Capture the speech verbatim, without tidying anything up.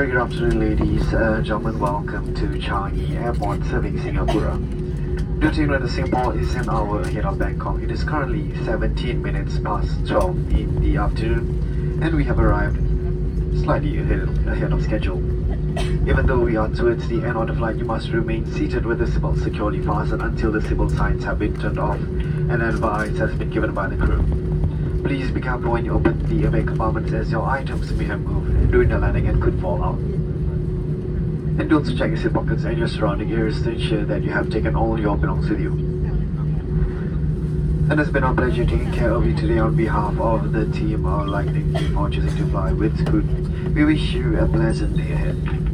Very good afternoon, ladies and gentlemen. Welcome to Changi Airport serving Singapore. Do you know that Singapore is an hour ahead of Bangkok? It is currently seventeen minutes past twelve in the afternoon, and we have arrived slightly ahead, ahead of schedule. Even though we are towards the end of the flight, you must remain seated with the seatbelt securely fastened until the seatbelt signs have been turned off and advice has been given by the crew. Please be careful when you open the airway compartments, as your items may have moved during the landing and could fall out. And don't check your seat pockets and your surrounding areas to ensure that you have taken all your belongings with you. And it's been our pleasure taking care of you today on behalf of the team of Lightning Team for choosing to fly with Scoot. We wish you a pleasant day ahead.